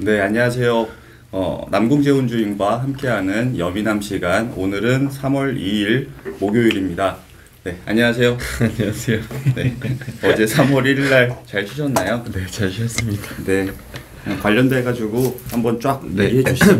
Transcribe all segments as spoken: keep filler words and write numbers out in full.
네, 안녕하세요. 어, 남궁재운주임과 함께하는 여미남 시간. 오늘은 삼월 이일 목요일입니다. 네, 안녕하세요. 안녕하세요. 네, 어제 삼월 일일 날 잘 쉬셨나요? 네, 잘 쉬었습니다. 네, 관련돼가지고 한번 쫙 네. 얘기해 주시죠.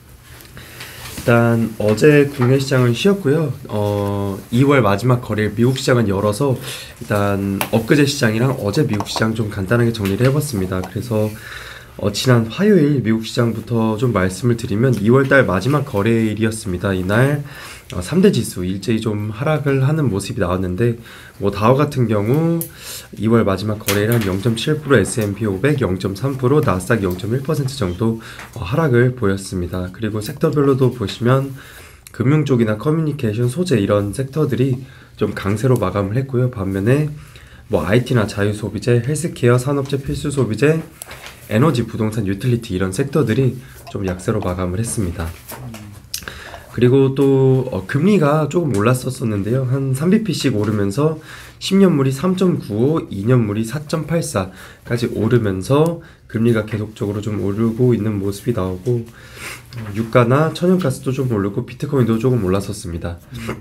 일단 어제 국내 시장은 쉬었고요. 어, 이월 마지막 거래일 미국 시장은 열어서 일단 엊그제 시장이랑 어제 미국 시장 좀 간단하게 정리를 해봤습니다. 그래서 어, 지난 화요일 미국 시장부터 좀 말씀을 드리면 이월달 마지막 거래일이었습니다. 이날 어, 삼 대 지수 일제히 좀 하락을 하는 모습이 나왔는데 뭐 다우 같은 경우 이월 마지막 거래일 한 영 점 칠 퍼센트, 에스 앤 피 오백 영 점 삼 퍼센트, 나스닥 영 점 일 퍼센트 정도 어, 하락을 보였습니다. 그리고 섹터별로도 보시면 금융 쪽이나 커뮤니케이션, 소재 이런 섹터들이 좀 강세로 마감을 했고요. 반면에 뭐 아이티나 자유소비재, 헬스케어, 산업재, 필수소비재, 에너지, 부동산, 유틸리티 이런 섹터들이 좀 약세로 마감을 했습니다. 그리고 또 어, 금리가 조금 올랐었었는데요. 한 삼 비피씩 오르면서 십 년물이 삼 점 구오, 이 년물이 사 점 팔사까지 오르면서 금리가 계속적으로 좀 오르고 있는 모습이 나오고 어, 유가나 천연가스도 좀 오르고 비트코인도 조금 올랐었습니다.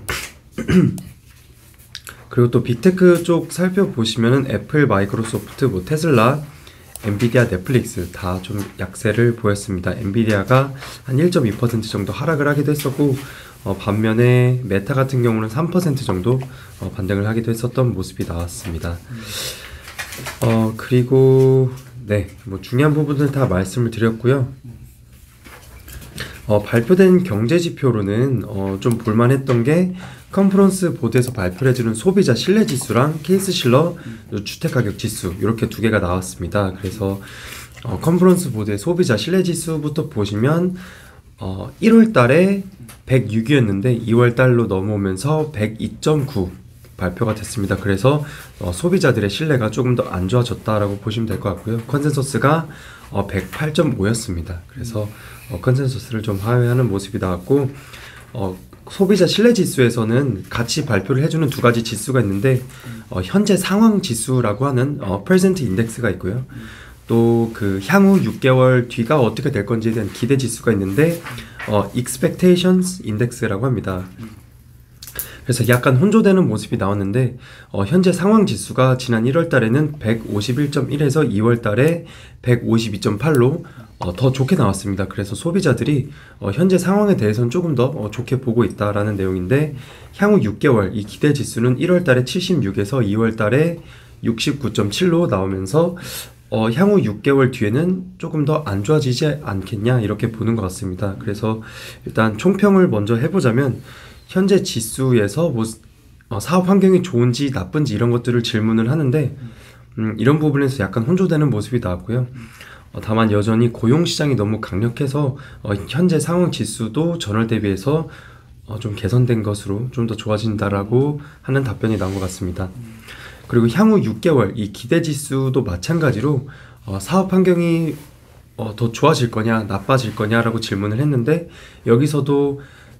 그리고 또 빅테크 쪽 살펴보시면은 애플, 마이크로소프트, 뭐 테슬라, 엔비디아, 넷플릭스 다 좀 약세를 보였습니다. 엔비디아가 한 일 점 이 퍼센트 정도 하락을 하기도 했었고 어, 반면에 메타 같은 경우는 삼 퍼센트 정도 어, 반등을 하기도 했었던 모습이 나왔습니다. 어, 그리고 네, 뭐 중요한 부분들 다 말씀을 드렸고요. 어, 발표된 경제지표로는 어, 좀 볼만했던 게 컨퍼런스 보드에서 발표를 해주는 소비자 신뢰지수랑 케이스실러 주택가격지수 이렇게 두 개가 나왔습니다. 그래서 어, 컨퍼런스 보드의 소비자 신뢰지수부터 보시면 어, 일월 달에 백육이었는데 이월 달로 넘어오면서 백이 점 구 발표가 됐습니다. 그래서 어, 소비자들의 신뢰가 조금 더 안 좋아졌다라고 보시면 될 것 같고요. 컨센서스가 어, 백팔 점 오였습니다. 그래서 어, 컨센서스를 좀 하회하는 모습이 나왔고 어, 소비자 신뢰지수에서는 같이 발표를 해주는 두 가지 지수가 있는데 어, 현재 상황 지수라고 하는 어, present index가 있고요. 또 그 향후 육 개월 뒤가 어떻게 될 건지에 대한 기대 지수가 있는데 어, expectations index라고 합니다. 그래서 약간 혼조되는 모습이 나왔는데 어, 현재 상황 지수가 지난 일월 달에는 백오십일 점 일에서 이월 달에 백오십이 점 팔로 어, 더 좋게 나왔습니다. 그래서 소비자들이 어, 현재 상황에 대해서는 조금 더 어, 좋게 보고 있다라는 내용인데 향후 육 개월 이 기대 지수는 일월 달에 칠십육에서 이월 달에 육십구 점 칠로 나오면서 어, 향후 육 개월 뒤에는 조금 더 안 좋아지지 않겠냐 이렇게 보는 것 같습니다. 그래서 일단 총평을 먼저 해보자면 현재 지수에서 뭐 어, 사업 환경이 좋은지 나쁜지 이런 것들을 질문을 하는데 음, 이런 부분에서 약간 혼조되는 모습이 나왔고요. 어, 다만 여전히 고용시장이 너무 강력해서 어, 현재 상황 지수도 전월 대비해서 어, 좀 개선된 것으로 좀 더 좋아진다라고 하는 답변이 나온 것 같습니다. 그리고 향후 육 개월 이 기대 지수도 마찬가지로 어, 사업 환경이 어, 더 좋아질 거냐 나빠질 거냐라고 질문을 했는데 여기서도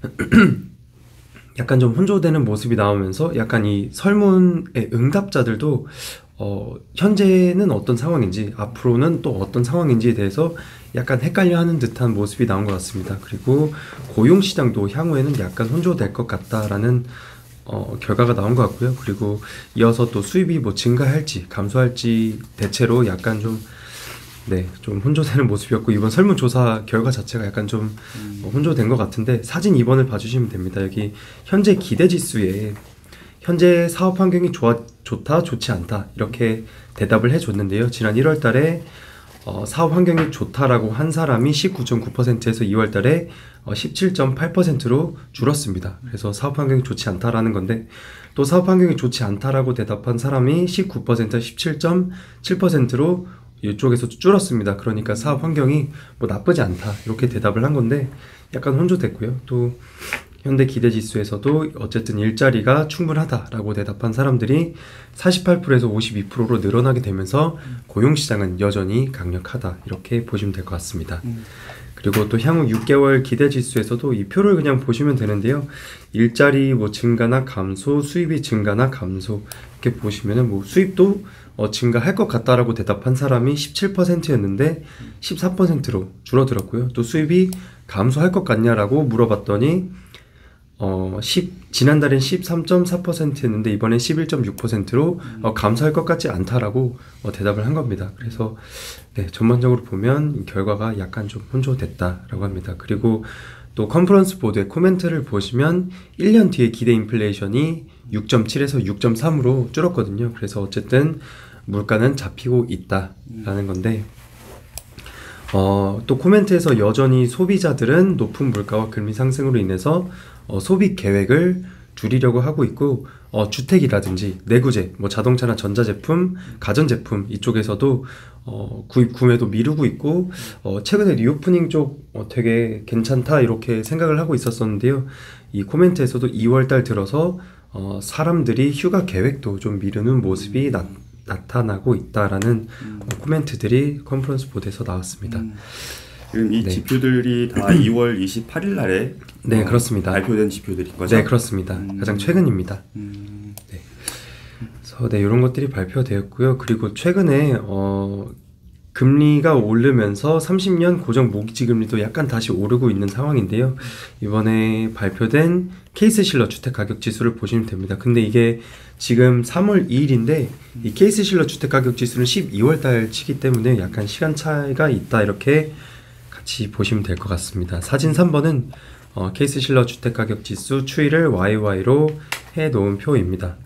약간 좀 혼조되는 모습이 나오면서 약간 이 설문의 응답자들도 어, 현재는 어떤 상황인지 앞으로는 또 어떤 상황인지에 대해서 약간 헷갈려하는 듯한 모습이 나온 것 같습니다. 그리고 고용시장도 향후에는 약간 혼조될 것 같다라는 어, 결과가 나온 것 같고요. 그리고 이어서 또 수입이 뭐 증가할지 감소할지 대체로 약간 좀 네, 좀 혼조되는 모습이었고 이번 설문조사 결과 자체가 약간 좀 음. 어, 혼조된 것 같은데 사진 이 번을 봐주시면 됩니다. 여기 현재 기대지수에 현재 사업 환경이 좋아, 좋다, 좋지 않다 이렇게 대답을 해줬는데요. 지난 일월 달에 어, 사업 환경이 좋다라고 한 사람이 십구 점 구 퍼센트에서 이월 달에 어, 십칠 점 팔 퍼센트로 줄었습니다. 그래서 사업 환경이 좋지 않다라는 건데 또 사업 환경이 좋지 않다라고 대답한 사람이 십구 퍼센트, 십칠 점 칠 퍼센트로 이쪽에서 줄었습니다. 그러니까 사업 환경이 뭐 나쁘지 않다 이렇게 대답을 한 건데 약간 혼조됐고요. 또 현대 기대지수에서도 어쨌든 일자리가 충분하다라고 대답한 사람들이 사십팔 퍼센트에서 오십이 퍼센트로 늘어나게 되면서 고용시장은 여전히 강력하다 이렇게 보시면 될 것 같습니다. 그리고 또 향후 육 개월 기대 지수에서도 이 표를 그냥 보시면 되는데요. 일자리 뭐 증가나 감소, 수입이 증가나 감소 이렇게 보시면은 뭐 수입도 어, 증가할 것 같다라고 대답한 사람이 십칠 퍼센트였는데 십사 퍼센트로 줄어들었고요. 또 수입이 감소할 것 같냐라고 물어봤더니 어, 십, 지난달엔 십삼 점 사 퍼센트였는데 이번엔 십일 점 육 퍼센트로 어, 감소할 것 같지 않다라고 어, 대답을 한 겁니다. 그래서 네, 전반적으로 보면 이 결과가 약간 좀 혼조됐다라고 합니다. 그리고 또 컨퍼런스 보드의 코멘트를 보시면 일 년 뒤에 기대 인플레이션이 육 점 칠에서 육 점 삼으로 줄었거든요. 그래서 어쨌든 물가는 잡히고 있다라는 건데 어, 또 코멘트에서 여전히 소비자들은 높은 물가와 금리 상승으로 인해서 어, 소비 계획을 줄이려고 하고 있고 어, 주택이라든지 내구재, 뭐 자동차나 전자제품, 가전제품 이쪽에서도 어, 구입 구매도 미루고 있고 어, 최근에 리오프닝 쪽 어, 되게 괜찮다 이렇게 생각을 하고 있었었는데요. 이 코멘트에서도 이월 달 들어서 어, 사람들이 휴가 계획도 좀 미루는 모습이 나, 나타나고 있다라는 음. 어, 코멘트들이 컨퍼런스 보드에서 나왔습니다. 음. 지금 이 네. 지표들이 다 이월 이십팔일 날에 네, 어, 그렇습니다. 발표된 지표들인 거죠? 네, 그렇습니다. 음. 가장 최근입니다. 음. 네. 그래서 네, 이런 것들이 발표되었고요. 그리고 최근에 어, 금리가 오르면서 삼십 년 고정 모기지 금리도 약간 다시 오르고 있는 상황인데요. 이번에 발표된 케이스실러 주택 가격 지수를 보시면 됩니다. 근데 이게 지금 삼월 이일인데 이 케이스실러 주택 가격 지수는 십이월 달 치기 때문에 약간 시간 차이가 있다 이렇게 같이 보시면 될 것 같습니다. 사진 삼 번은 어, 케이스실러 주택 가격 지수 추이를 와이와이로 해 놓은 표입니다.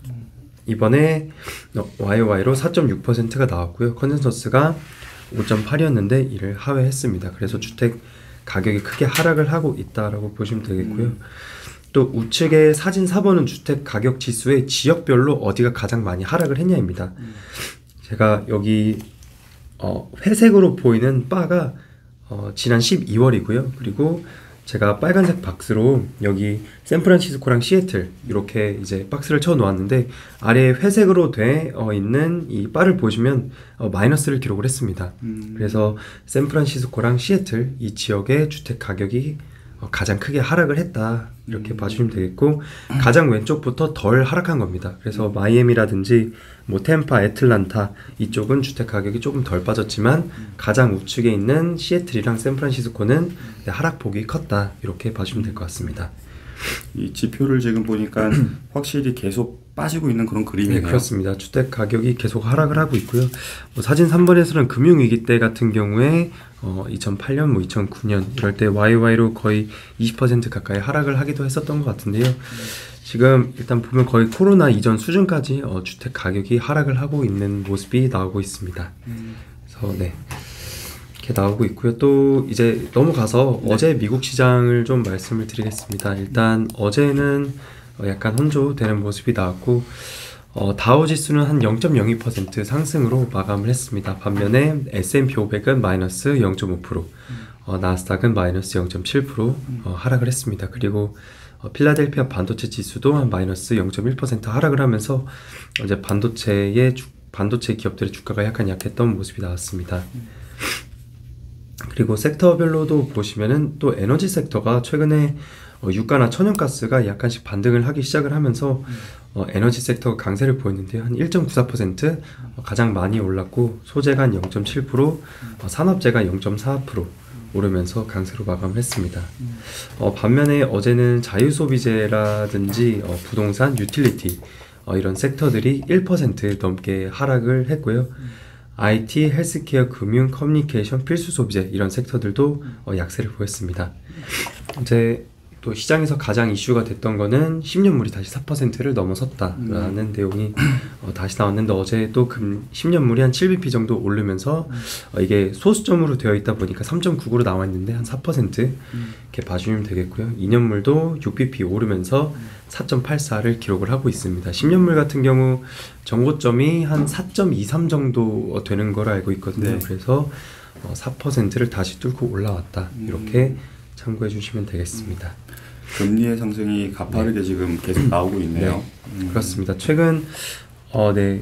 이번에 와이와이로 사 점 육 퍼센트가 나왔고요. 컨센서스가 오 점 팔이었는데 이를 하회했습니다. 그래서 주택 가격이 크게 하락을 하고 있다라고 보시면 되겠고요. 음. 또 우측의 사진 사 번은 주택 가격 지수의 지역별로 어디가 가장 많이 하락을 했냐입니다. 음. 제가 여기 어, 회색으로 보이는 바가 어, 지난 십이월이고요. 그리고 제가 빨간색 박스로 여기 샌프란시스코랑 시애틀 이렇게 이제 박스를 쳐 놓았는데 아래에 회색으로 돼 어, 있는 이 바를 보시면 어, 마이너스를 기록을 했습니다. 음. 그래서 샌프란시스코랑 시애틀 이 지역의 주택 가격이 어, 가장 크게 하락을 했다 이렇게 음. 봐주시면 되겠고 가장 왼쪽부터 덜 하락한 겁니다. 그래서 마이애미라든지 뭐 템파, 애틀란타 이쪽은 주택 가격이 조금 덜 빠졌지만 음. 가장 우측에 있는 시애틀이랑 샌프란시스코는 네, 하락폭이 컸다 이렇게 봐주시면 될 것 같습니다. 이 지표를 지금 보니까 확실히 계속 빠지고 있는 그런 그림이네요. 네, 그렇습니다. 주택 가격이 계속 하락을 하고 있고요. 뭐 사진 삼 번에서는 금융위기 때 같은 경우에 어, 이천팔 년, 뭐 이천구 년 이럴 때 와이와이로 거의 이십 퍼센트 가까이 하락을 하기도 했었던 것 같은데요. 지금 일단 보면 거의 코로나 이전 수준까지 어, 주택 가격이 하락을 하고 있는 모습이 나오고 있습니다. 음. 그래서 네. 이렇게 나오고 있고요. 또 이제 넘어가서 네. 어제 미국 시장을 좀 말씀을 드리겠습니다. 일단 어제는 어, 약간 혼조되는 모습이 나왔고 어, 다우 지수는 한 영 점 영이 퍼센트 상승으로 마감을 했습니다. 반면에 에스 앤 피 오백은 마이너스 영 점 오 퍼센트, 어, 나스닥은 마이너스 영 점 칠 퍼센트 어, 하락을 했습니다. 그리고 어, 필라델피아 반도체 지수도 한 마이너스 영 점 일 퍼센트 하락을 하면서 어제 반도체의 주, 반도체 기업들의 주가가 약간 약했던 모습이 나왔습니다. 그리고 섹터별로도 보시면은 또 에너지 섹터가 최근에 어, 유가나 천연가스가 약간씩 반등을 하기 시작을 하면서 어, 에너지 섹터가 강세를 보였는데요. 한 일 점 구사 퍼센트 어, 가장 많이 올랐고 소재가 한 영 점 칠 퍼센트, 어, 산업재가 영 점 사 퍼센트 오르면서 강세로 마감을 했습니다. 어, 반면에 어제는 자유소비재라든지 어, 부동산, 유틸리티 어, 이런 섹터들이 일 퍼센트 넘게 하락을 했고요. 아이티, 헬스케어, 금융, 커뮤니케이션, 필수 소비재 이런 섹터들도 어, 약세를 보였습니다. 이제 또 시장에서 가장 이슈가 됐던 거는 십 년물이 다시 사 퍼센트를 넘어섰다라는 음. 내용이 어, 다시 나왔는데 어제 또 금 십 년물이 한 칠 비피 정도 오르면서 음. 어, 이게 소수점으로 되어 있다 보니까 삼 점 구구로 나와 있는데 한 사 퍼센트 음. 이렇게 봐주시면 되겠고요. 이 년물도 육 비피 오르면서 음. 사 점 팔사를 기록을 하고 있습니다. 십 년물 같은 경우 정고점이 한 사 점 이삼 정도 되는 걸 알고 있거든요. 네. 그래서 어, 사 퍼센트를 다시 뚫고 올라왔다. 음. 이렇게 참고해 주시면 되겠습니다. 금리의 상승이 가파르게 네. 지금 계속 나오고 있네요. 네. 음. 그렇습니다. 최근 어, 네,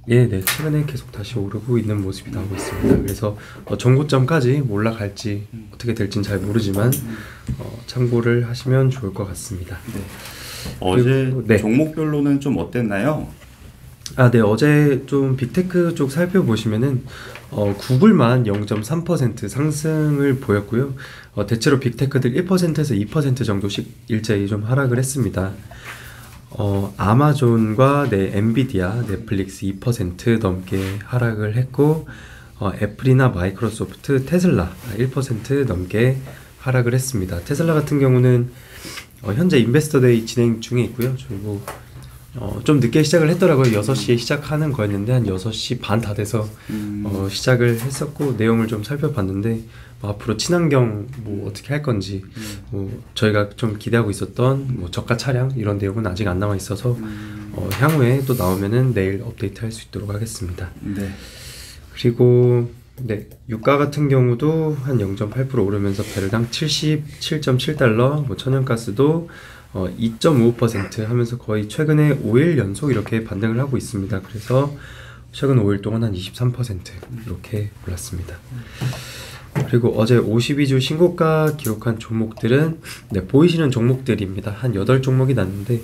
예, 네, 최근에 계속 다시 오르고 있는 모습이 나오고 있습니다. 그래서 어, 정고점까지 올라갈지 음. 어떻게 될지는 잘 모르지만 음. 어, 참고를 하시면 좋을 것 같습니다. 네. 어제 그리고, 네. 종목별로는 좀 어땠나요? 아, 네, 어제 좀 빅테크 쪽 살펴보시면은 어, 구글만 영 점 삼 퍼센트 상승을 보였고요. 어, 대체로 빅테크들 일 퍼센트에서 이 퍼센트 정도씩 일제히 좀 하락을 했습니다. 어, 아마존과 네, 엔비디아, 넷플릭스 이 퍼센트 넘게 하락을 했고 어, 애플이나 마이크로소프트, 테슬라 일 퍼센트 넘게 하락을 했습니다. 테슬라 같은 경우는 어, 현재 인베스터데이 진행 중에 있고요. 그리고 어, 좀 늦게 시작을 했더라고요. 여섯 시에 시작하는 거였는데 한 여섯 시 반 다 돼서 음. 어, 시작을 했었고 내용을 좀 살펴봤는데 뭐 앞으로 친환경 뭐 어떻게 할 건지 음. 뭐 저희가 좀 기대하고 있었던 뭐 저가 차량 이런 내용은 아직 안 나와 있어서 음. 어, 향후에 또 나오면은 내일 업데이트 할 수 있도록 하겠습니다. 네. 그리고 네, 유가 같은 경우도 한 영 점 팔 퍼센트 오르면서 배럴당 칠십칠 점 칠 달러, 뭐 천연가스도 어, 이 점 오오 퍼센트 하면서 거의 최근에 오 일 연속 이렇게 반등을 하고 있습니다. 그래서 최근 오 일 동안 한 이십삼 퍼센트 이렇게 올랐습니다. 그리고 어제 오십이 주 신고가 기록한 종목들은 네, 보이시는 종목들입니다. 한 여덟 종목이 났는데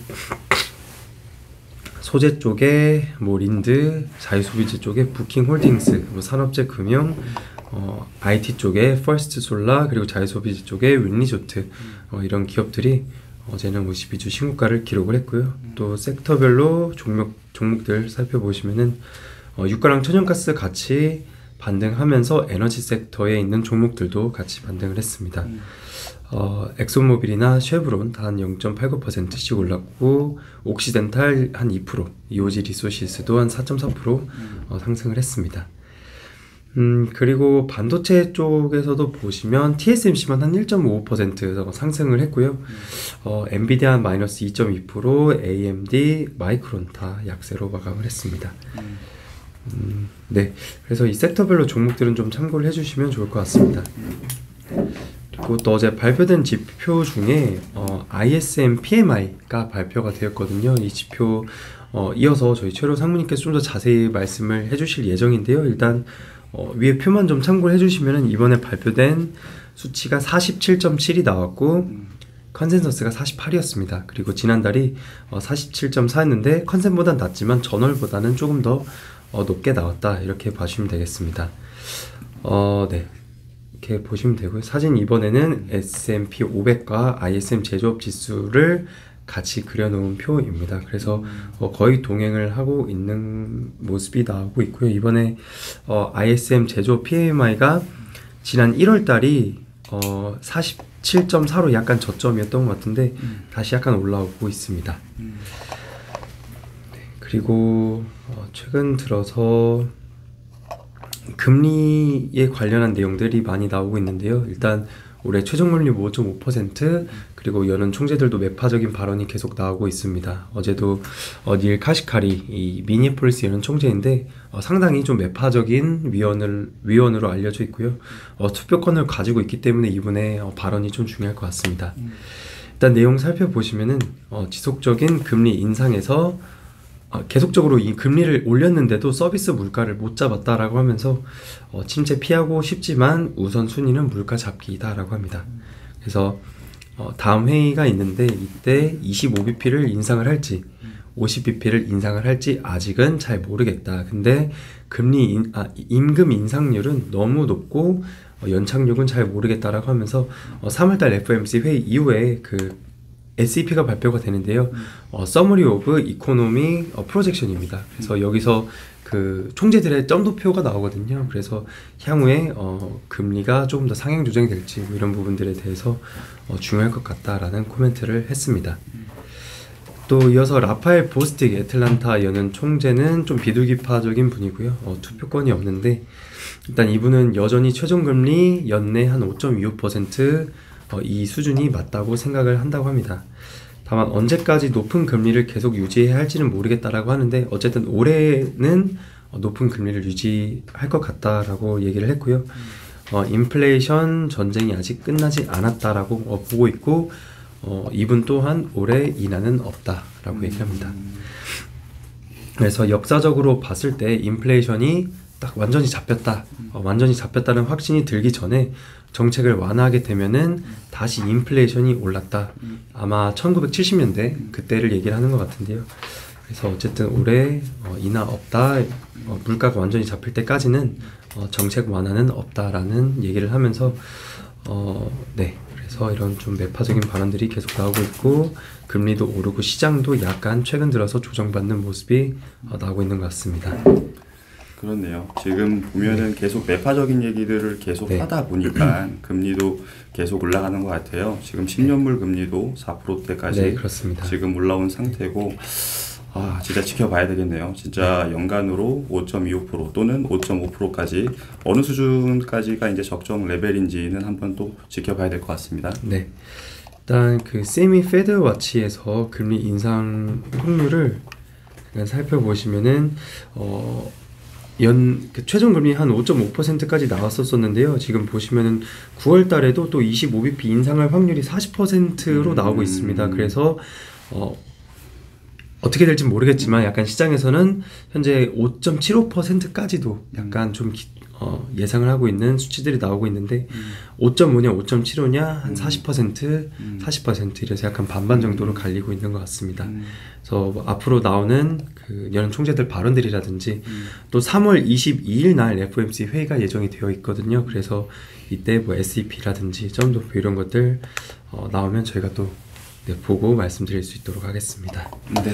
소재 쪽에 뭐 린드, 자유소비재 쪽에 부킹홀딩스, 뭐 산업재 금융, 어, 아이티 쪽에 퍼스트 솔라, 그리고 자유소비재 쪽에 윈리조트 어, 이런 기업들이 어제는 오십이 주 신고가를 기록을 했고요. 또 섹터별로 종목, 종목들 살펴보시면은 어, 유가랑 천연가스 같이 반등하면서 에너지 섹터에 있는 종목들도 같이 반등을 했습니다. 음. 어, 엑소모빌이나 쉐브론 다 한 영 점 팔구 퍼센트씩 올랐고 옥시덴탈 한 이 퍼센트, 이오지 리소시스도 한 사 점 사 퍼센트 어, 상승을 했습니다. 음, 그리고 반도체 쪽에서도 보시면 티에스엠씨만 한 일 점 오오 퍼센트 상승을 했고요. 어, 엔비디아 마이너스 이 점 이 퍼센트, 에이엠디, 마이크론 다 약세로 마감을 했습니다. 음, 네, 그래서 이 섹터별로 종목들은 좀 참고를 해주시면 좋을 것 같습니다. 그리고 또 어제 발표된 지표 중에 어, 아이에스엠 피엠아이가 발표가 되었거든요. 이 지표 어, 이어서 저희 최로 상무님께서 좀 더 자세히 말씀을 해주실 예정인데요. 일단 어, 위에 표만 좀 참고를 해주시면 이번에 발표된 수치가 사십칠 점 칠이 나왔고 컨센서스가 사십팔이었습니다. 그리고 지난달이 어, 사십칠 점 사였는데 컨센보단 낮지만 전월보다는 조금 더 어, 높게 나왔다 이렇게 봐주시면 되겠습니다. 어, 네, 이렇게 보시면 되고요. 사진 이번에는 에스 앤 피 오백과 아이에스엠 제조업 지수를 같이 그려놓은 표입니다. 그래서 어, 거의 동행을 하고 있는 모습이 나오고 있고요. 이번에 어, 아이에스엠 제조업 피엠아이가 지난 일월 달이 어, 사십칠 점 사로 약간 저점이었던 것 같은데 음. 다시 약간 올라오고 있습니다. 음. 네, 그리고 어, 최근 들어서 금리에 관련한 내용들이 많이 나오고 있는데요. 일단 올해 최저금리 오 점 오 퍼센트 그리고 연은 총재들도 매파적인 발언이 계속 나오고 있습니다. 어제도 어, 닐 카시카리 이 미니애폴리스 연은 총재인데 어, 상당히 좀 매파적인 위원을, 위원으로 알려져 있고요. 어, 투표권을 가지고 있기 때문에 이분의 어, 발언이 좀 중요할 것 같습니다. 일단 내용 살펴보시면은 어, 지속적인 금리 인상에서 어, 계속적으로 이 금리를 올렸는데도 서비스 물가를 못 잡았다라고 하면서 어, 침체 피하고 싶지만 우선순위는 물가 잡기다라고 합니다. 그래서 어, 다음 회의가 있는데 이때 이십오 비피를 인상을 할지 오십 비피를 인상을 할지 아직은 잘 모르겠다. 근데 금리 인, 아, 임금 인상률은 너무 높고 어, 연착륙은 잘 모르겠다라고 하면서 어, 삼월달 에프오엠씨 회의 이후에 그 에스이피가 발표가 되는데요. 어, Summary of Economy 어, Projection입니다. 그래서 음. 여기서 그 총재들의 점도표가 나오거든요. 그래서 향후에 어, 금리가 조금 더 상향 조정이 될지 뭐 이런 부분들에 대해서 어, 중요할 것 같다라는 코멘트를 했습니다. 음. 또 이어서 라파엘 보스틱 애틀란타 연은 총재는 좀 비둘기파적인 분이고요. 어, 투표권이 없는데 일단 이분은 여전히 최종금리 연내 한 오 점 이오 퍼센트 어, 이 수준이 맞다고 생각을 한다고 합니다. 다만 언제까지 높은 금리를 계속 유지해야 할지는 모르겠다라고 하는데 어쨌든 올해는 어, 높은 금리를 유지할 것 같다라고 얘기를 했고요. 어, 인플레이션 전쟁이 아직 끝나지 않았다라고 어, 보고 있고 어, 이분 또한 올해 인하는 없다라고 음. 얘기합니다. 그래서 역사적으로 봤을 때 인플레이션이 딱 완전히 잡혔다, 어, 완전히 잡혔다는 확신이 들기 전에 정책을 완화하게 되면은 다시 인플레이션이 올랐다. 아마 천구백칠십 년대 그때를 얘기를 하는 것 같은데요. 그래서 어쨌든 올해 어, 인하 없다, 어, 물가가 완전히 잡힐 때까지는 어, 정책 완화는 없다라는 얘기를 하면서 어, 네, 그래서 이런 좀 매파적인 발언들이 계속 나오고 있고 금리도 오르고 시장도 약간 최근 들어서 조정받는 모습이 어, 나오고 있는 것 같습니다. 그렇네요. 지금 보면은 계속 매파적인 얘기들을 계속 네. 하다 보니까 금리도 계속 올라가는 것 같아요. 지금 십 년물 금리도 사 퍼센트대까지 네, 그렇습니다. 지금 올라온 상태고, 아 진짜 지켜봐야 되겠네요. 진짜 연간으로 오 점 이오 퍼센트 또는 오 점 오 퍼센트까지 어느 수준까지가 이제 적정 레벨인지는 한번 또 지켜봐야 될 것 같습니다. 네, 일단 그 세미 페드 와치에서 금리 인상 확률을 그냥 살펴보시면은 어. 연, 그 최종 금리 한 오 점 오 퍼센트까지 나왔었었는데요. 지금 보시면은 구월 달에도 또 이십오 비피 인상할 확률이 사십 퍼센트로 음. 나오고 있습니다. 그래서, 어, 어떻게 될지 모르겠지만 약간 시장에서는 현재 오 점 칠오 퍼센트까지도 약간 좀 기, 어, 예상을 하고 있는 수치들이 나오고 있는데 음. 오 점 오냐 오 점 칠오냐 한 음. 사십 퍼센트, 음. 사십 퍼센트 이래서 약간 반반 정도로 갈리고 있는 것 같습니다. 음. 그래서 뭐 앞으로 나오는 그 연은 총재들 발언들이라든지 음. 또 삼월 이십이일 날 에프오엠씨 회의가 예정이 되어 있거든요. 그래서 이때 뭐 에스이피라든지 점도표 이런 것들 어, 나오면 저희가 또 네, 보고 말씀드릴 수 있도록 하겠습니다. 네.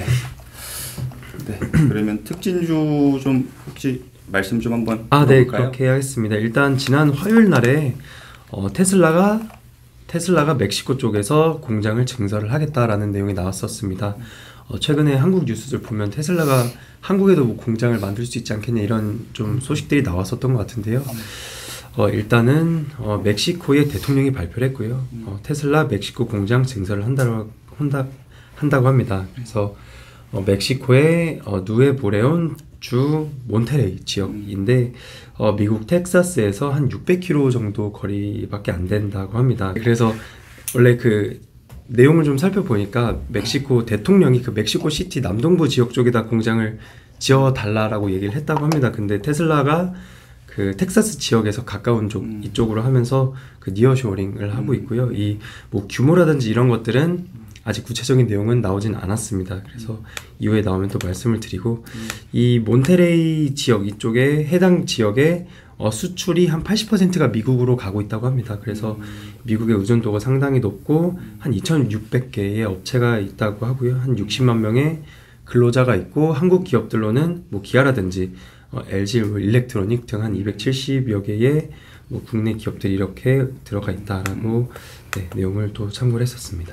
네. 그러면 특진주 좀 혹시 말씀 좀 한번 아, 네, 들어볼까요? 그렇게 하겠습니다. 일단 지난 화요일 날에 어, 테슬라가 테슬라가 멕시코 쪽에서 공장을 증설을 하겠다라는 내용이 나왔었습니다. 어, 최근에 한국 뉴스들 보면 테슬라가 한국에도 뭐 공장을 만들 수 있지 않겠냐 이런 좀 소식들이 나왔었던 것 같은데요. 어, 일단은 어, 멕시코의 대통령이 발표를 했고요. 어, 테슬라 멕시코 공장 증설을 한다고, 한다, 한다고 합니다. 그래서 어, 멕시코의 어, 누에보레온 주 몬테레이 지역인데 어, 미국 텍사스에서 한 육백 킬로미터 정도 거리밖에 안 된다고 합니다. 그래서 원래 그 내용을 좀 살펴보니까 멕시코 대통령이 그 멕시코 시티 남동부 지역 쪽에다 공장을 지어달라고 얘기를 했다고 합니다. 근데 테슬라가 그 텍사스 지역에서 가까운 쪽 음. 이쪽으로 하면서 그 니어쇼링을 하고 있고요. 이 뭐 규모라든지 이런 것들은 아직 구체적인 내용은 나오진 않았습니다. 그래서 이후에 나오면 또 말씀을 드리고 음. 이 몬테레이 지역 이쪽에 해당 지역에 어, 수출이 한 팔십 퍼센트가 미국으로 가고 있다고 합니다. 그래서 음. 미국의 의존도가 상당히 높고 한 이천육백 개의 업체가 있다고 하고요. 한 육십만 명의 근로자가 있고 한국 기업들로는 뭐 기아라든지 어, 엘지 일렉트로닉 등 한 이백칠십여 개의 뭐 국내 기업들이 이렇게 들어가 있다라고 네, 내용을 또 참고를 했었습니다.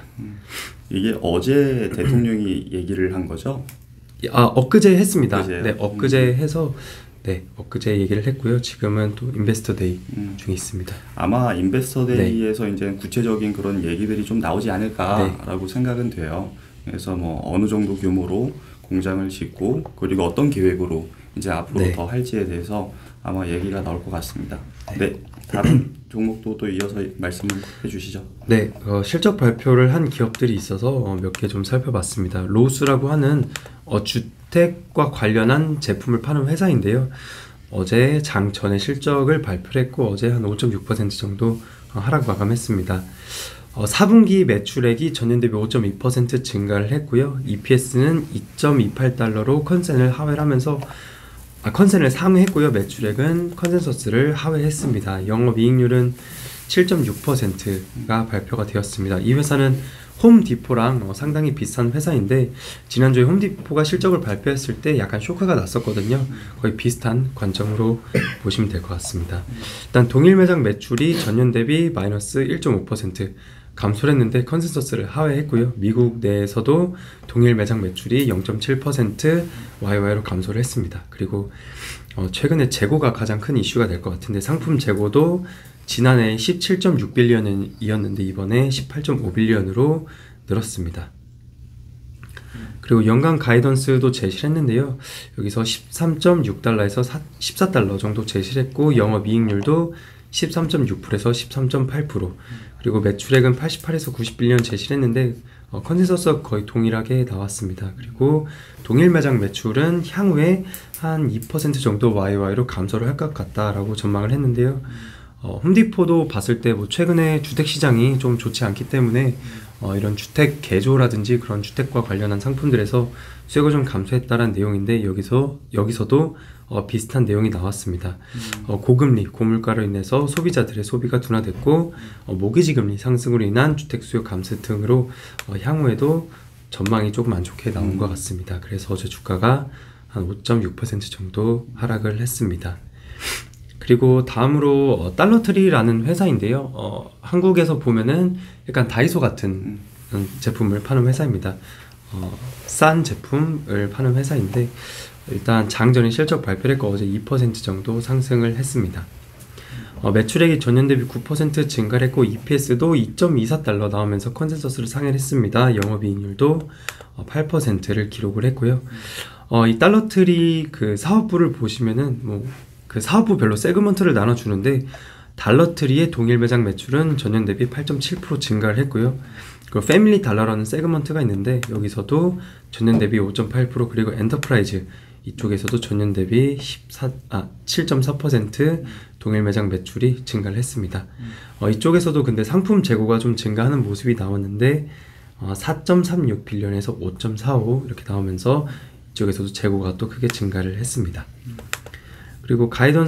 이게 어제 대통령이 얘기를 한 거죠? 아, 엊그제 했습니다. 엊그제요? 네, 엊그제 해서 네, 엊그제 얘기를 했고요. 지금은 또 인베스터 데이 음. 중에 있습니다. 아마 인베스터 데이에서 이제 구체적인 그런 얘기들이 좀 나오지 않을까라고 생각은 돼요. 그래서 뭐 어느 정도 규모로 공장을 짓고 그리고 어떤 계획으로 이제 앞으로 네. 더 할지에 대해서 아마 얘기가 나올 것 같습니다. 네, 다른 종목도 또 이어서 말씀을 해주시죠. 네, 어, 실적 발표를 한 기업들이 있어서 어, 몇 개 좀 살펴봤습니다. 로스라고 하는 어, 주택과 관련한 제품을 파는 회사인데요. 어제 장 전에 실적을 발표를 했고 어제 한 오 점 육 퍼센트 정도 어, 하락 마감했습니다. 어, 사 분기 매출액이 전년 대비 오 점 이 퍼센트 증가를 했고요. 이피에스는 이 점 이팔 달러로 컨센을 하회를 하면서 아, 컨센을 상회했고요. 매출액은 컨센서스를 하회했습니다. 영업이익률은 칠 점 육 퍼센트가 발표가 되었습니다. 이 회사는 홈디포랑 어, 상당히 비슷한 회사인데 지난주에 홈디포가 실적을 발표했을 때 약간 쇼크가 났었거든요. 거의 비슷한 관점으로 보시면 될 것 같습니다. 일단 동일 매장 매출이 전년 대비 마이너스 일 점 오 퍼센트 감소를 했는데 컨센서스를 하회했고요. 미국 내에서도 동일 매장 매출이 영 점 칠 퍼센트 와이와이로 감소를 했습니다. 그리고 어, 최근에 재고가 가장 큰 이슈가 될 것 같은데 상품 재고도 지난해 십칠 점 육 빌리언이었는데 이번에 십팔 점 오 빌리언으로 늘었습니다. 그리고 연간 가이던스도 제시를 했는데요. 여기서 십삼 점 육 달러에서 십사 달러 정도 제시를 했고 영업이익률도 십삼 점 육 퍼센트에서 십삼 점 팔 퍼센트 그리고 매출액은 팔십팔에서 구십 빌리언 제시를 했는데 어, 컨센서스와 거의 동일하게 나왔습니다. 그리고 동일 매장 매출은 향후에 한 이 퍼센트 정도 와이와이로 감소를 할 것 같다라고 전망을 했는데요. 어, 홈디포도 봤을 때 뭐 최근에 주택 시장이 좀 좋지 않기 때문에 어, 이런 주택 개조라든지 그런 주택과 관련한 상품들에서 수요가 좀 감소했다는 내용인데 여기서 여기서도 어, 비슷한 내용이 나왔습니다. 음. 어, 고금리, 고물가로 인해서 소비자들의 소비가 둔화됐고 어, 모기지 금리 상승으로 인한 주택 수요 감소 등으로 어, 향후에도 전망이 조금 안 좋게 나온 음. 것 같습니다. 그래서 어제 주가가 한 오 점 육 퍼센트 정도 하락을 했습니다. 그리고 다음으로 어, 달러트리라는 회사인데요. 어, 한국에서 보면은 약간 다이소 같은 음, 제품을 파는 회사입니다. 어, 싼 제품을 파는 회사인데 일단 장전에 실적 발표를 했고 어제 이 퍼센트 정도 상승을 했습니다. 어, 매출액이 전년 대비 구 퍼센트 증가를 했고 이피에스도 이 점 이사 달러 나오면서 컨센서스를 상회했습니다. 영업이익률도 어, 팔 퍼센트를 기록을 했고요. 어, 이 달러트리 그 사업부를 보시면은 뭐 그 사업부별로 세그먼트를 나눠주는데 달러트리의 동일 매장 매출은 전년 대비 팔 점 칠 퍼센트 증가를 했고요. 그리고 패밀리 달러라는 세그먼트가 있는데 여기서도 전년 대비 오 점 팔 퍼센트 그리고 엔터프라이즈 이쪽에서도 전년 대비 십사, 아, 칠 점 사 퍼센트 동일 매장 매출이 증가를 했습니다. 어, 이쪽에서도 근데 상품 재고가 좀 증가하는 모습이 나왔는데 어, 사 점 삼육 빌리언에서 오 점 사오 이렇게 나오면서 이쪽에서도 재고가 또 크게 증가를 했습니다. 그리고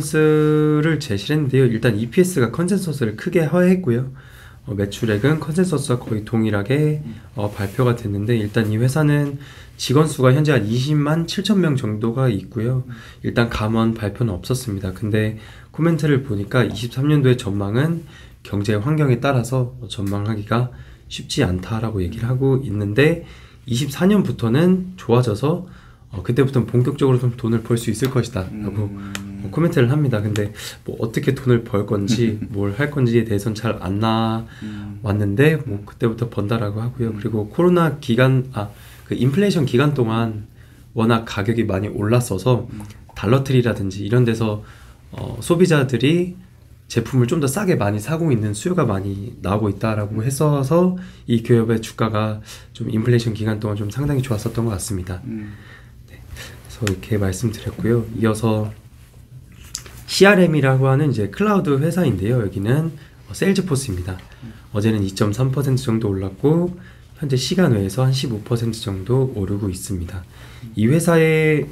가이던스를 제시를 했는데요. 일단 이피에스가 컨센서스를 크게 하회했고요. 어, 매출액은 컨센서스와 거의 동일하게 어, 발표가 됐는데 일단 이 회사는 직원 수가 현재 한 이십만 칠천 명 정도가 있고요. 일단 감원 발표는 없었습니다. 근데 코멘트를 보니까 이십삼 년도의 전망은 경제 환경에 따라서 전망하기가 쉽지 않다라고 얘기를 하고 있는데 이십사 년부터는 좋아져서 어, 그때부터는 본격적으로 좀 돈을 벌 수 있을 것이다 라고 음. 어, 코멘트를 합니다. 근데 뭐 어떻게 돈을 벌 건지 뭘 할 건지에 대해서는 잘 안 나왔는데 뭐 그때부터 번다라고 하고요. 그리고 코로나 기간 아 그 인플레이션 기간 동안 워낙 가격이 많이 올랐어서 달러트리라든지 이런 데서 어, 소비자들이 제품을 좀 더 싸게 많이 사고 있는 수요가 많이 나오고 있다라고 했어서 이 기업의 주가가 좀 인플레이션 기간 동안 좀 상당히 좋았었던 것 같습니다. 음. 네, 그래서 이렇게 말씀드렸고요. 이어서 씨알엠이라고 하는 이제 클라우드 회사인데요. 여기는 세일즈포스입니다. 어제는 이 점 삼 퍼센트 정도 올랐고 현재 시간 외에서 한 십오 퍼센트 정도 오르고 있습니다. 이 회사의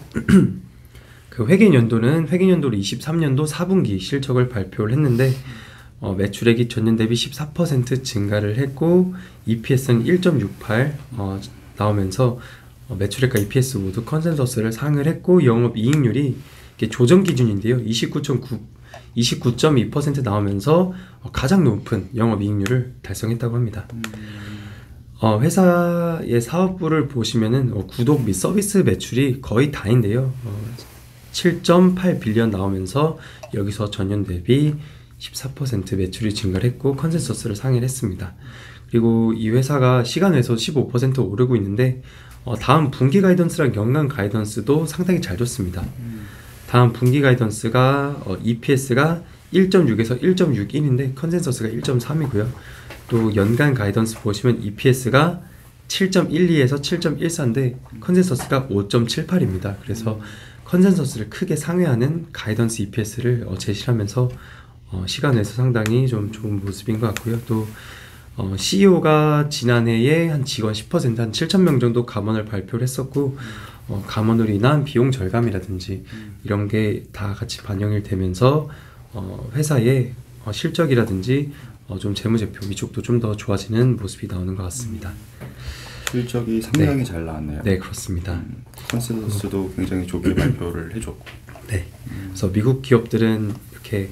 그 회계연도는 회계연도로 이십삼 년도 사 분기 실적을 발표를 했는데 어, 매출액이 전년 대비 십사 퍼센트 증가를 했고 이피에스는 일 점 육팔 어, 나오면서 어, 매출액과 이피에스 모두 컨센서스를 상을 했고 영업이익률이 이게 조정 기준인데요. 이십구 점 구, 이십구 점 이 퍼센트 나오면서 어, 가장 높은 영업이익률을 달성했다고 합니다. 어, 회사의 사업부를 보시면은 어, 구독 및 서비스 매출이 거의 다인데요. 어, 칠 점 팔 빌리언 나오면서 여기서 전년 대비 십사 퍼센트 매출이 증가를 했고 컨센서스를 상회를 했습니다. 그리고 이 회사가 시간 외에서 십오 퍼센트 오르고 있는데 어, 다음 분기 가이던스랑 연간 가이던스도 상당히 잘 줬습니다. 다음 분기 가이던스가 어, 이피에스가 일 점 육에서 일 점 육일인데 컨센서스가 일 점 삼이고요. 또 연간 가이던스 보시면 이피에스가 칠 점 일이에서 칠 점 일사인데 컨센서스가 오 점 칠팔입니다. 그래서 컨센서스를 크게 상회하는 가이던스 이피에스를 어, 제시하면서 어, 시간 내에서 상당히 좀 좋은 모습인 것 같고요. 또 어, 씨이오가 지난해에 한 직원 십 퍼센트 한 칠천 명 정도 감원을 발표를 했었고 어, 감원으로 인한 비용 절감이라든지 이런 게 다 같이 반영이 되면서 어, 회사의 어, 실적이라든지 어, 좀 재무제표 이쪽도 좀 더 좋아지는 모습이 나오는 것 같습니다. 실적이 상당히 네. 잘 나왔네요. 네, 그렇습니다. 음, 컨센서스도 굉장히 좋게 발표를 해줬고. 네. 그래서 미국 기업들은 이렇게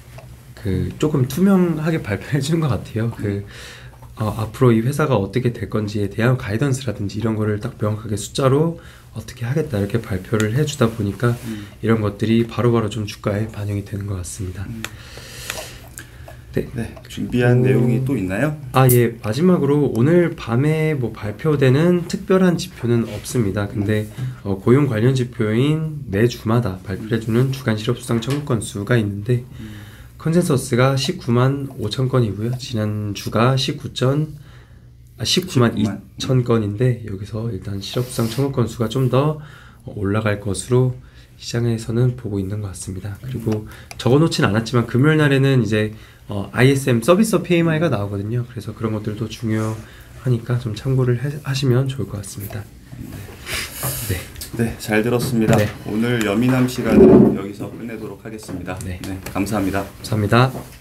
그 조금 투명하게 발표해 주는 것 같아요. 그 어, 앞으로 이 회사가 어떻게 될 건지에 대한 가이던스라든지 이런 거를 딱 명확하게 숫자로 어떻게 하겠다 이렇게 발표를 해주다 보니까 음. 이런 것들이 바로바로 좀 주가에 반영이 되는 것 같습니다. 음. 네. 네, 준비한 오. 내용이 또 있나요? 아, 예. 마지막으로 오늘 밤에 뭐 발표되는 특별한 지표는 없습니다. 근데 어, 고용 관련 지표인 매주마다 발표해주는 주간 실업수당 청구 건수가 있는데 컨센서스가 십구만 오천 건이고요. 지난 주가 십구 점 아, 십구만 십구만. 이천 건인데 여기서 일단 실업수당 청구 건수가 좀 더 올라갈 것으로 시장에서는 보고 있는 것 같습니다. 그리고 적어놓진 않았지만 금요일 날에는 이제 어, 아이에스엠 서비스 피엠아이가 나오거든요. 그래서 그런 것들도 중요하니까 좀 참고를 해, 하시면 좋을 것 같습니다. 네. 네, 잘 들었습니다. 네. 오늘 여미남 시간은 여기서 끝내도록 하겠습니다. 네. 네, 감사합니다. 감사합니다.